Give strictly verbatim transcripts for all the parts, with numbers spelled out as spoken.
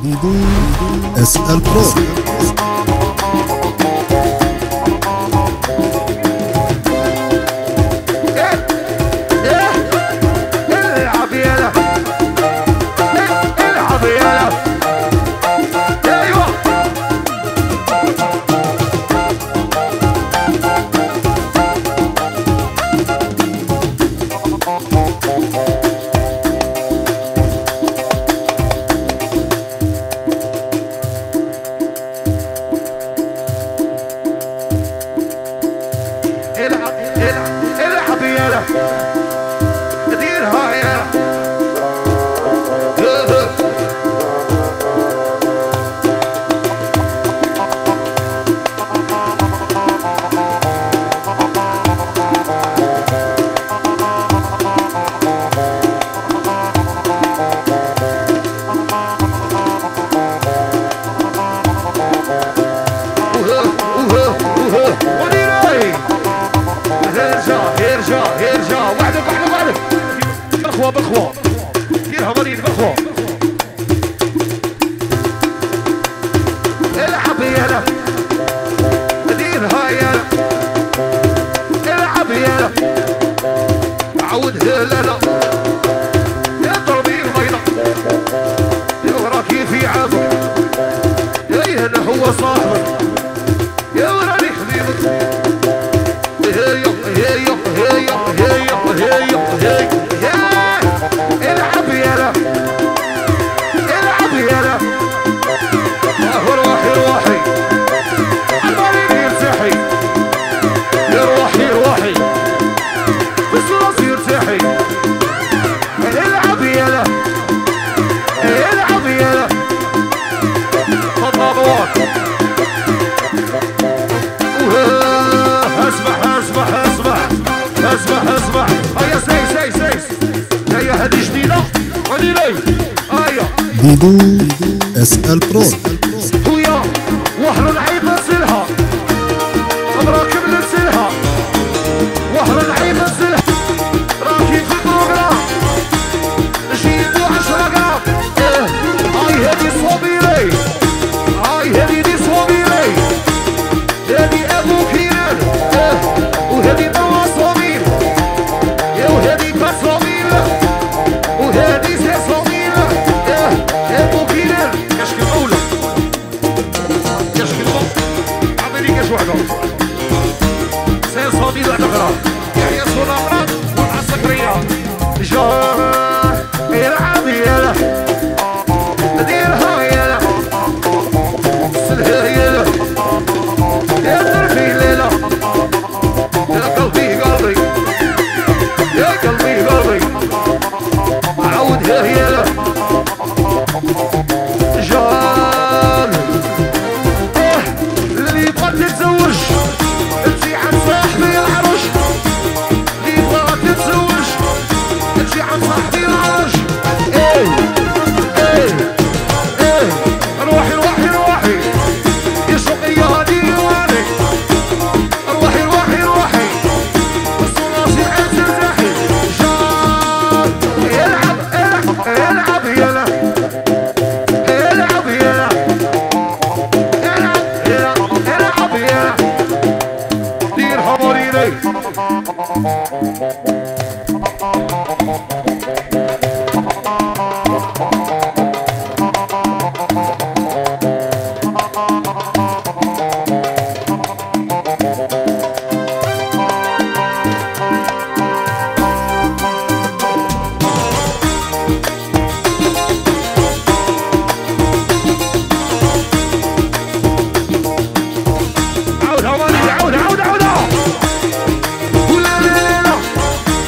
ديدو اس ال برو. بخوة ديرها مريض بخوة العب يالا ديرها يالا العب يالا عودها لالا اضربي البيضة يا وراكي في عابك يا انا هو صاحبك يا وراني حبيبك هيا هيا هيا هيا هيا هيا العب يالا العب يالا روحي روحي عمالي يرتاحي يا روحي روحي بس راسي يرتاحي العب يالا العب يالا خطابات اسمع اسمع اسمع اسمع اسمع هيا سي سي سي هيا هذه جديدة غادي لي هيا ديدو اس ال برو. خويا وحر العيب نزلها راكب نزلها وحر العيب نزلها راكب في البروغرام جيبو عشرة غرام اه هاي هذه صوبيري هاي هذه دي صوبيري هذه ابو كيران اه وهذه طوا صوبير يا وهذه كاسوبير وهذه سي صوبير اه ابو كيران كاش كالأولى كاش كالأولى عطيني كاش وحدة سي صوبير وحدة أخرى يعني صورة أخرى والعسكرية جاه العب يالا ديرها يالا سلها يالا يا دربي ليلة يا قلبي قلبي يا قلبي قلبي عودها يالا جال اه اللي بغات تتزوج تمشي عند صاحبي العرش اللي بغات تتزوج تمشي عند صاحبي العرش ايه ايه ايه روحي روحي روحي يا شقية هادي رواني روحي روحي روحي بس راسي عين ترتاحي جال العب العب العب يالا العب يالا العب يالا العب يالا ديرها مريضي عودها مريضي عودها عودها عودها ولا لا لا لا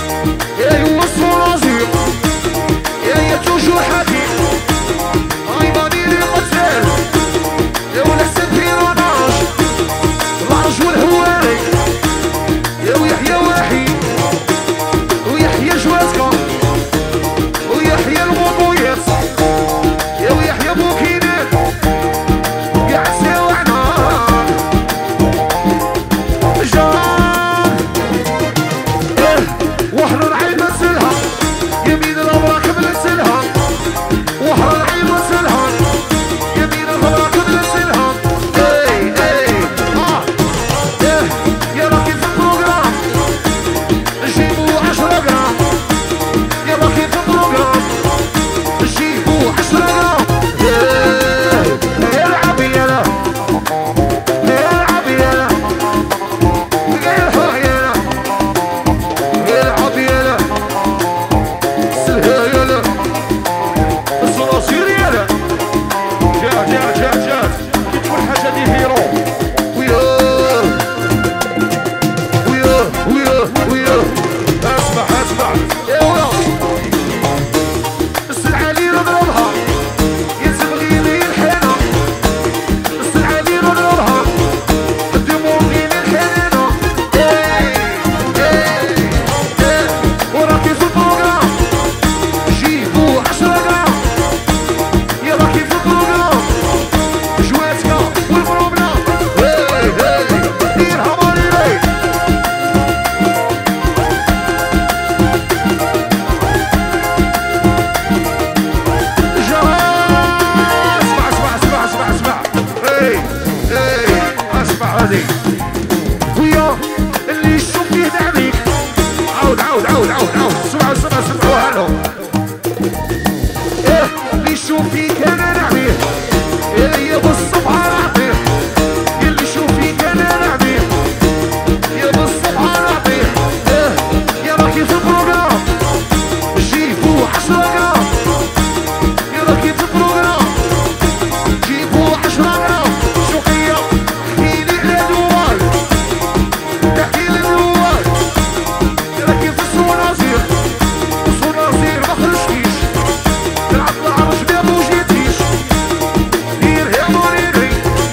انا نعميه يا بالصبح نعطيه اللي شوف فيك انا نعميه يا بالصبح نعطيه يا راكي في البروغرام جيبوا عشرة غرام يا راكي في البروغرام جيبوا عشرة غرام شوقية احكيلي على دوال احكيلي دوال يا راكي في الصناصير الصناصير ما خرجتيش تلعب العرش ما بوجيتيش دير يا مريري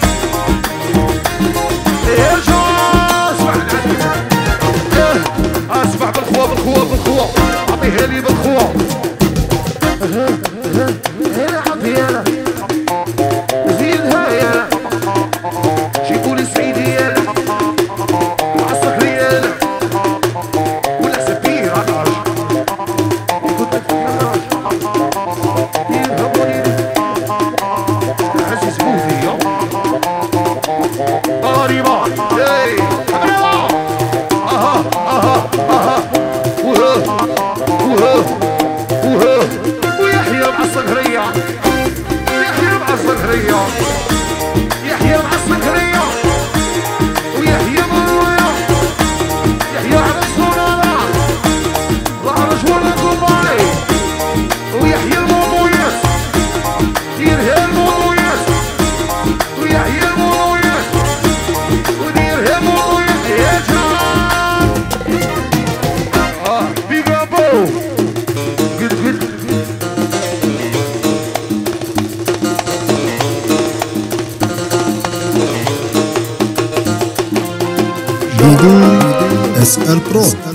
يا رجال اسمع اسمع بالخوا بالخوا بالخوا عطيها لي بالخوا هلا عطيها زيدها يالا جيبولي سعيدي يالا وعصك ريالا ولا سفير عطاش كنت في الكراج ديرها مريري عزيز بوذي قريبة اي قريبة اها اها اها وها وها وها ويحيى مع الصقرية يحيى مع الصقرية يحيى مع الصقرية ويحيى مروية يحيى على الصنارة العرش ولا دبي ويحيى الموضوعات ديرها الموضوعات ويحيى الموضوعات وديرها الموضوعات يا جماعة اه بيجابو قد قد بدون اس ال برو.